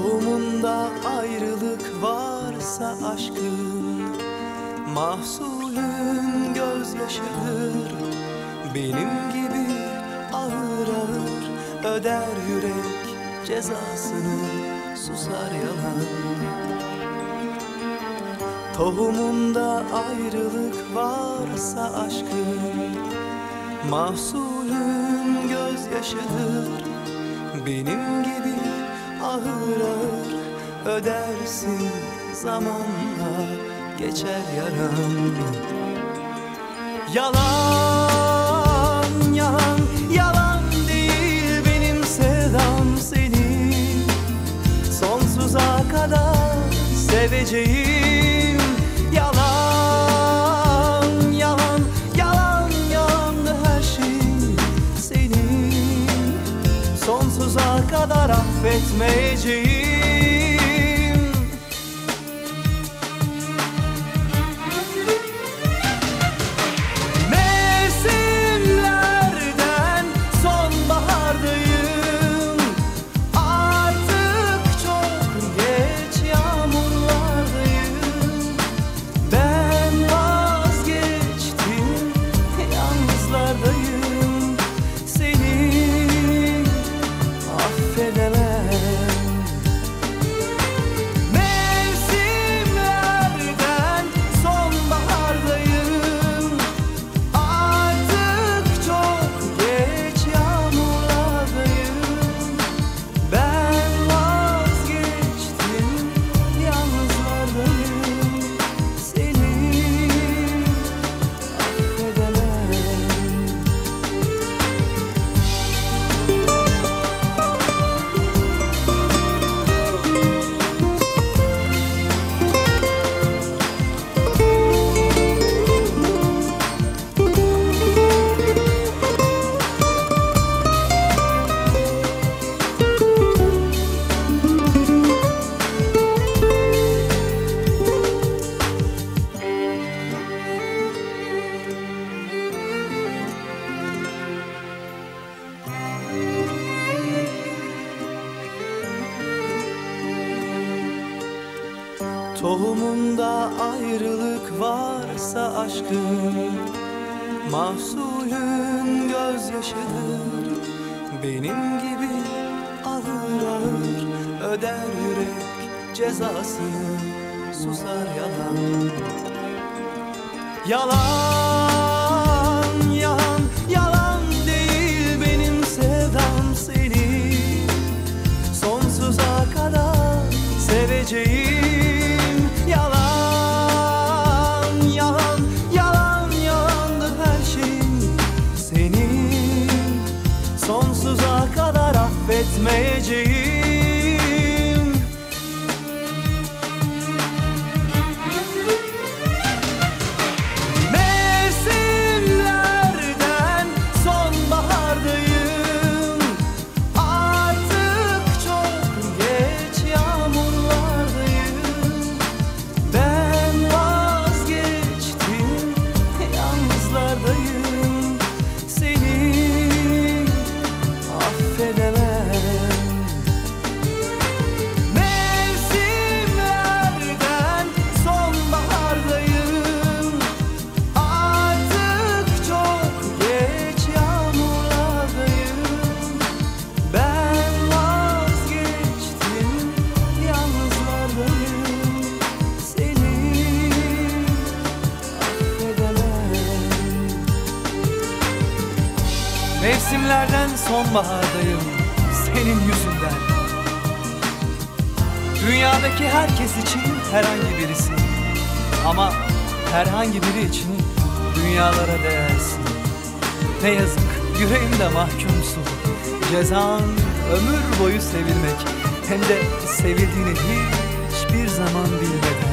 Tohumunda ayrılık varsa aşkın, mahsulün gözyaşıdır. Benim gibi ağır ağır öder yürek cezasını, susar yalan. Tohumunda ayrılık varsa aşkın, mahsulün gözyaşıdır. Benim gibi ağır ağır ödersin, zamanla geçer yaran. Yalan, yalan, yalan değil benim sevdam seni. Sonsuza kadar seveceğim. Yalan, yalan, yalan, yalandı her şey senin. Sonsuza kadar affetmeyeceğim. Mevsimlerden sonbahardayım. Artık çok geç, yağmurlardayım. Ben vazgeçtim, yalnızlardayım. Seni affedemem. Mevsimlerden sonbahardayım. Artık çok geç, yağmurlardayım. Ben vazgeçtim, yalnızlardayım. Seni affedemem. Tohumunda ayrılık varsa aşkın, mahsulün gözyaşıdır. Benim gibi ağır ağır öder yürek cezasını, susar yalan. Yalan, yalan, yalan değil benim sevdam seni. Sonsuza kadar seveceğim. Yalan, yalan, yalan, yalandı her şey senin. Sonsuza kadar affetmeyeceğim. Mevsimlerden sonbahardayım. Artık çok geç, yağmurlardayım. Ben vazgeçtim, yalnızlardayım. Seni affedemem. Mevsimlerden sonbahardayım. Artık çok geç, yağmurlardayım. Ben vazgeçtim, yalnızlardayım. Seni affedemem. Mevsimlerden sonbahardayım senin yüzünden. Dünyadaki herkes için herhangi birisi, ama herhangi biri için dünyalara değersin. Ne yazık yüreğimde mahkumsun. Cezan ömür boyu sevilmek, hem de sevildiğini hiçbir zaman bilmeden.